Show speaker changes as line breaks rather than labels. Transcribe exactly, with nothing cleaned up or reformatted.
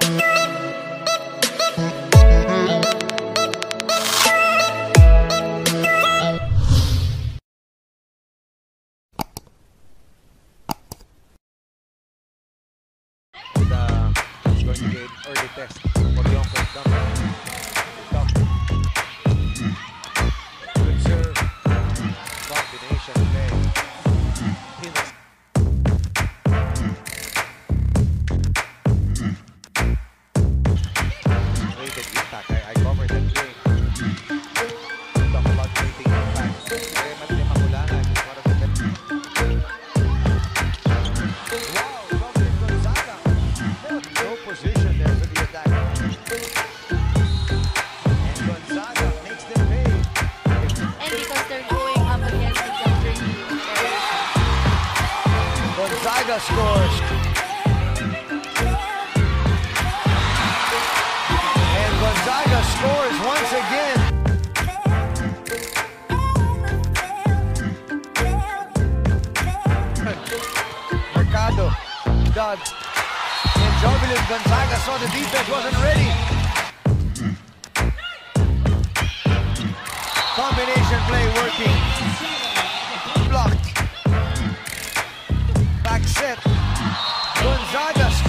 Early test for Yonkers Company. Good serve. Combination play. Rated impact. I, I covered that game. Talk about rating impact. Very much the makulangan. One of the best. Wow, Jovelyn Gonzaga. No position there for the attack. And Gonzaga makes them pay.
And because they're going up against the younger team.
Gonzaga scores. And Gonzaga scores once again. Mercado, Doug. And Jovelyn Gonzaga saw the defense wasn't ready. Combination play working. Blocked. Back set. Gonzaga